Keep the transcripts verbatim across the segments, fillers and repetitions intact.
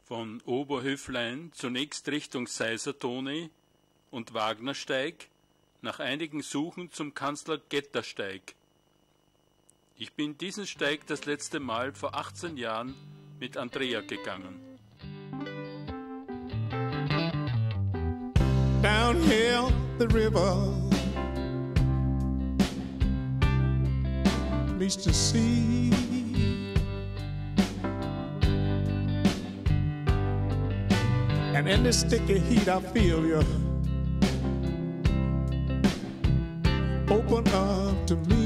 Von Oberhöflein zunächst Richtung Seisertoni und Wagnersteig, nach einigen Suchen zum Kanzler-Getter-Steig. Ich bin diesen Steig das letzte Mal vor achtzehn Jahren mit Andrea gegangen. Down here the river meets the sea, and in the sticky heat I feel you open up to me.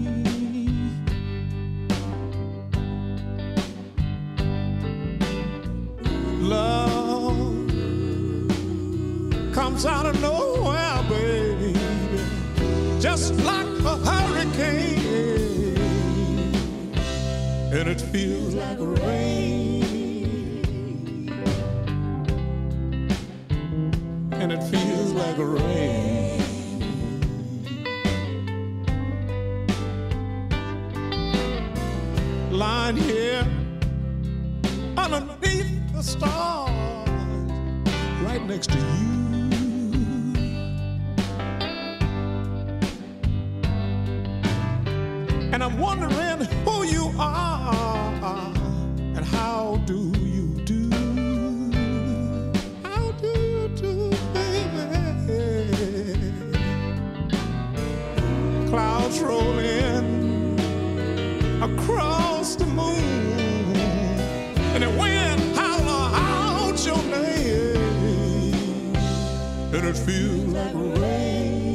Love comes out of nowhere, baby, just like a hurricane, and it feels like rain, and it feels like rain. Lying here underneath the stars, right next to you, and I'm wondering who you are and how do you do, how do you do, baby. Clouds roll in across the moon, and the wind holler out your name, and it feels like rain,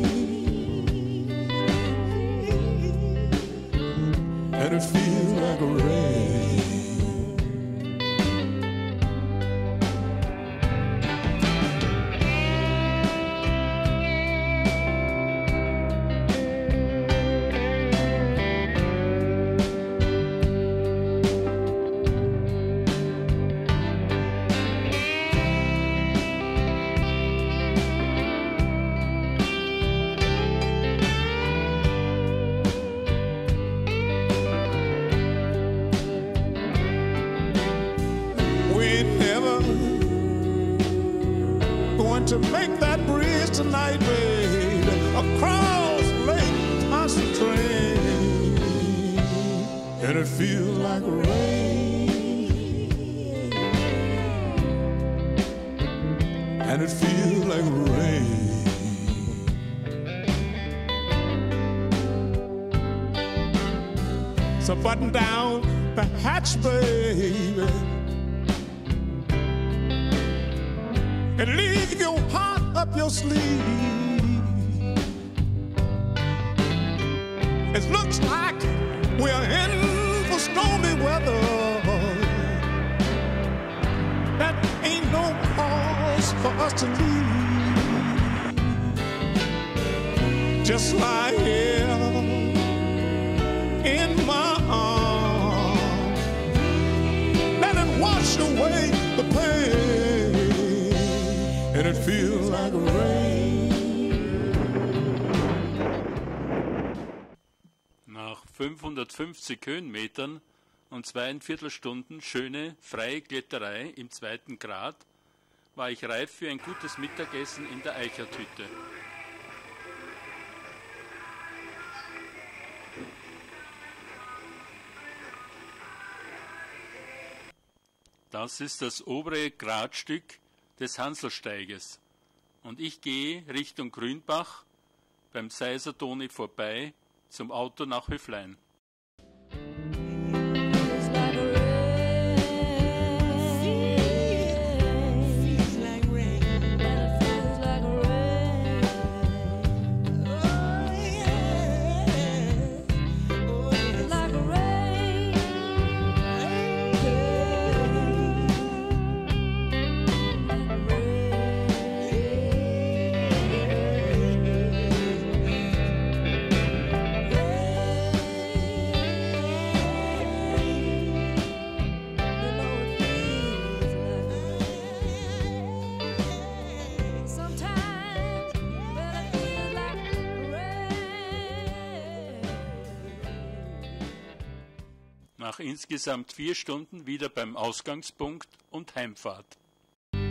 and it feels like rain. To make that bridge tonight, babe, across Lake Pontchartrain, and it feels like rain, and it feels like rain. So button down the hatch, baby, and leave your heart up your sleeve. It looks like we're in for stormy weather. That ain't no cause for us to leave. Just lie here in my arms, let it wash away the pain, and it feels like rain. Nach fünfhundertfünfzig Höhenmetern und zweieinviertel Stunden schöne, freie Kletterei im zweiten Grad war ich reif für ein gutes Mittagessen in der Eicherthütte. Das ist das obere Gradstück des Hanselsteiges und ich gehe Richtung Grünbach beim Seisertoni vorbei zum Auto nach Höflein. nach insgesamt vier Stunden wieder beim Ausgangspunkt und Heimfahrt.